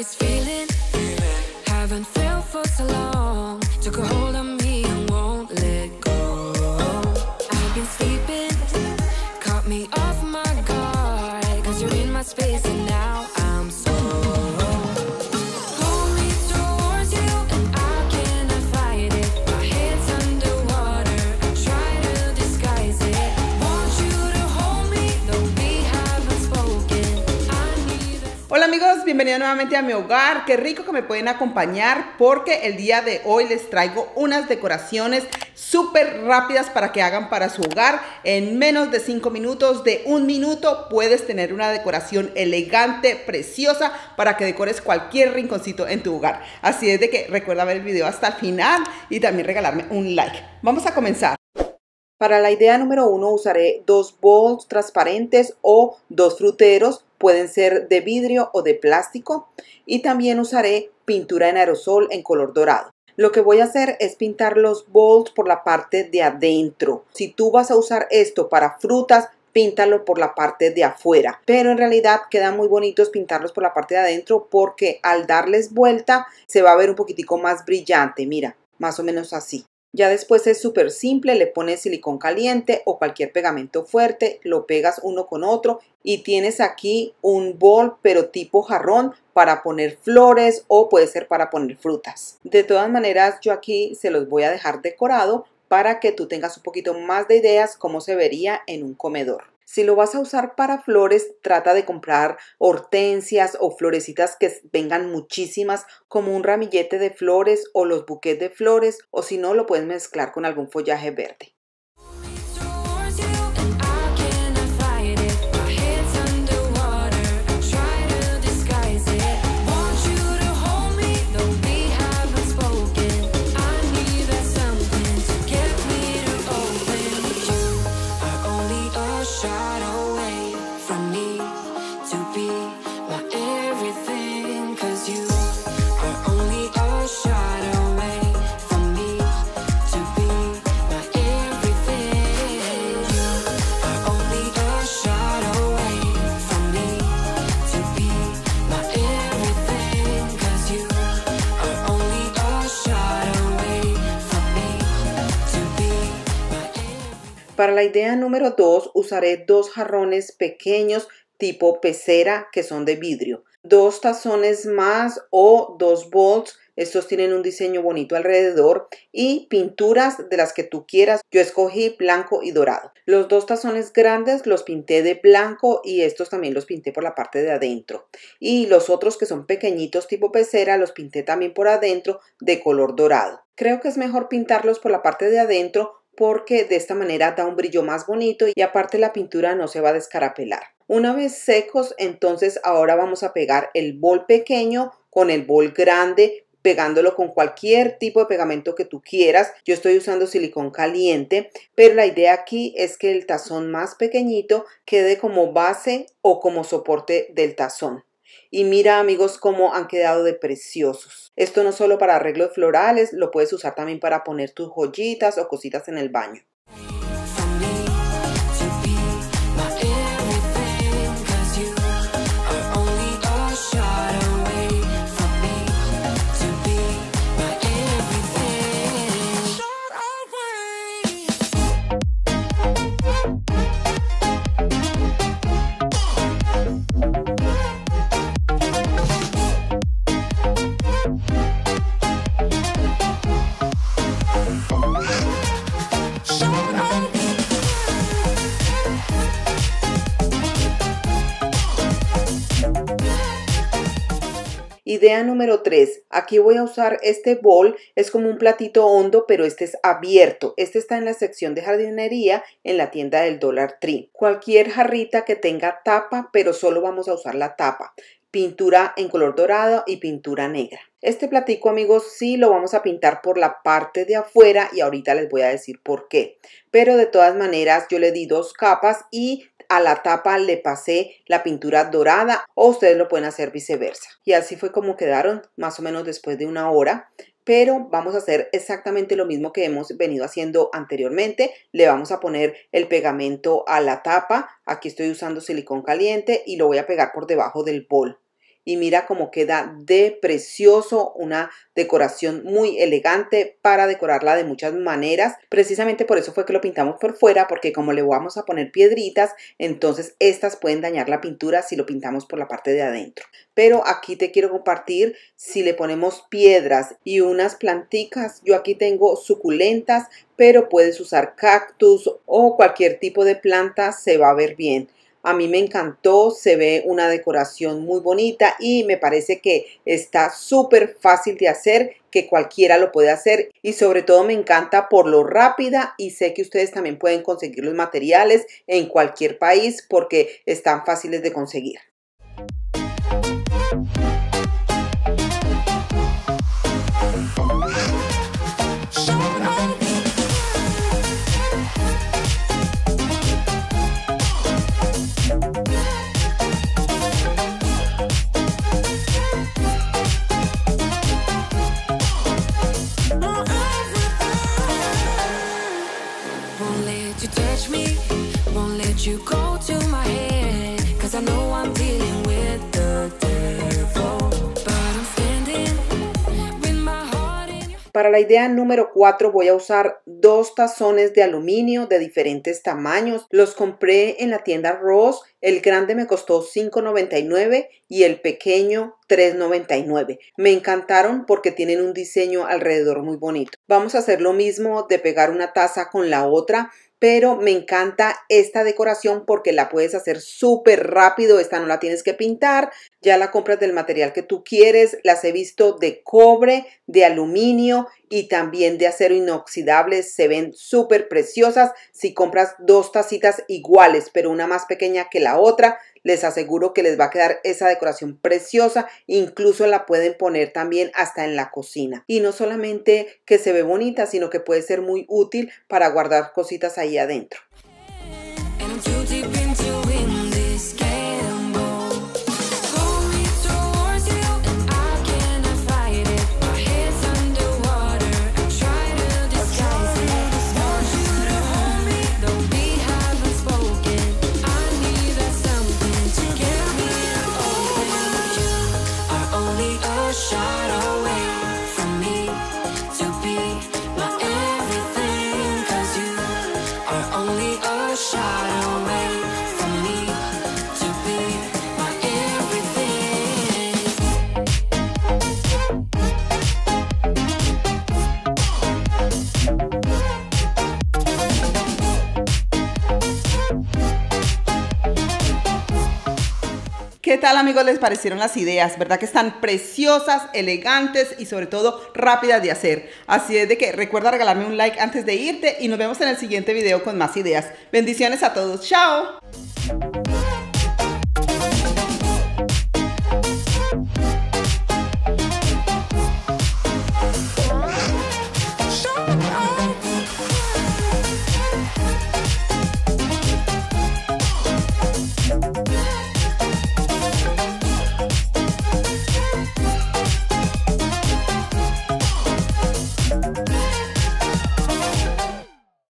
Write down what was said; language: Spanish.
this feeling, haven't felt for so long. Took a hold of me and won't let go. I've been sleeping, caught me off my guard, 'cause you're in my space and now I'm so. Pull me towards you and I cannot fight it. My head's underwater, I try to disguise it. Want you to hold me, though we haven't spoken. I need a... Hola amigos, bienvenidos nuevamente a mi hogar. Qué rico que me pueden acompañar porque el día de hoy les traigo unas decoraciones súper rápidas para que hagan para su hogar. En menos de 5 minutos, de 1 minuto, puedes tener una decoración elegante, preciosa, para que decores cualquier rinconcito en tu hogar. Así es de que recuerda ver el video hasta el final y también regalarme un like. Vamos a comenzar. Para la idea número 1 usaré 2 bowls transparentes o 2 fruteros. Pueden ser de vidrio o de plástico. Y también usaré pintura en aerosol en color dorado. Lo que voy a hacer es pintar los bowls por la parte de adentro. Si tú vas a usar esto para frutas, píntalo por la parte de afuera. Pero en realidad quedan muy bonitos pintarlos por la parte de adentro porque al darles vuelta se va a ver un poquitico más brillante. Mira, más o menos así. Ya después es súper simple, le pones silicón caliente o cualquier pegamento fuerte, lo pegas uno con otro y tienes aquí un bowl pero tipo jarrón para poner flores o puede ser para poner frutas. De todas maneras yo aquí se los voy a dejar decorado para que tú tengas un poquito más de ideas cómo se vería en un comedor. Si lo vas a usar para flores, trata de comprar hortensias o florecitas que vengan muchísimas, como un ramillete de flores o los buquetes de flores, o si no, lo puedes mezclar con algún follaje verde. Para la idea número 2 usaré 2 jarrones pequeños tipo pecera que son de vidrio, 2 tazones más o 2 bowls. Estos tienen un diseño bonito alrededor y pinturas de las que tú quieras. Yo escogí blanco y dorado. Los 2 tazones grandes los pinté de blanco y estos también los pinté por la parte de adentro. Y los otros que son pequeñitos tipo pecera los pinté también por adentro de color dorado. Creo que es mejor pintarlos por la parte de adentro porque de esta manera da un brillo más bonito y aparte la pintura no se va a descarapelar. Una vez secos, entonces ahora vamos a pegar el bol pequeño con el bol grande, pegándolo con cualquier tipo de pegamento que tú quieras. Yo estoy usando silicón caliente, pero la idea aquí es que el tazón más pequeñito quede como base o como soporte del tazón. Y mira amigos cómo han quedado de preciosos. Esto no solo para arreglos florales, lo puedes usar también para poner tus joyitas o cositas en el baño. Idea número 3. Aquí voy a usar este bowl. Es como un platito hondo, pero este es abierto. Este está en la sección de jardinería en la tienda del Dollar Tree. Cualquier jarrita que tenga tapa, pero solo vamos a usar la tapa. Pintura en color dorado y pintura negra. Este platico, amigos, sí lo vamos a pintar por la parte de afuera y ahorita les voy a decir por qué. Pero de todas maneras yo le di 2 capas y a la tapa le pasé la pintura dorada o ustedes lo pueden hacer viceversa. Y así fue como quedaron más o menos después de 1 hora. Pero vamos a hacer exactamente lo mismo que hemos venido haciendo anteriormente. Le vamos a poner el pegamento a la tapa. Aquí estoy usando silicón caliente y lo voy a pegar por debajo del bol. y mira cómo queda de precioso, una decoración muy elegante para decorarla de muchas maneras. Precisamente por eso fue que lo pintamos por fuera, porque como le vamos a poner piedritas, entonces estas pueden dañar la pintura si lo pintamos por la parte de adentro. Pero aquí te quiero compartir si le ponemos piedras y unas planticas. Yo aquí tengo suculentas, pero puedes usar cactus o cualquier tipo de planta, se va a ver bien. A mí me encantó, se ve una decoración muy bonita y me parece que está súper fácil de hacer, que cualquiera lo puede hacer y sobre todo me encanta por lo rápida y sé que ustedes también pueden conseguir los materiales en cualquier país porque están fáciles de conseguir. You go to my head, 'cause I know I'm dealing with the devil, but I'm standing with my heart in your... Para la idea número 4 voy a usar 2 tazones de aluminio de diferentes tamaños. Los compré en la tienda Ross. El grande me costó $5.99 y el pequeño $3.99. Me encantaron porque tienen un diseño alrededor muy bonito. Vamos a hacer lo mismo de pegar una taza con la otra, pero me encanta esta decoración porque la puedes hacer súper rápido. Esta no la tienes que pintar, ya la compras del material que tú quieres. Las he visto de cobre, de aluminio y también de acero inoxidable. Se ven súper preciosas. Si compras 2 tacitas iguales, pero una más pequeña que la otra, les aseguro que les va a quedar esa decoración preciosa. Incluso la pueden poner también hasta en la cocina. Y no solamente que se ve bonita, sino que puede ser muy útil para guardar cositas ahí adentro. ¿Qué tal, amigos? ¿Les parecieron las ideas? ¿Verdad que están preciosas, elegantes y sobre todo rápidas de hacer? Así es de que recuerda regalarme un like antes de irte y nos vemos en el siguiente video con más ideas. Bendiciones a todos. ¡Chao!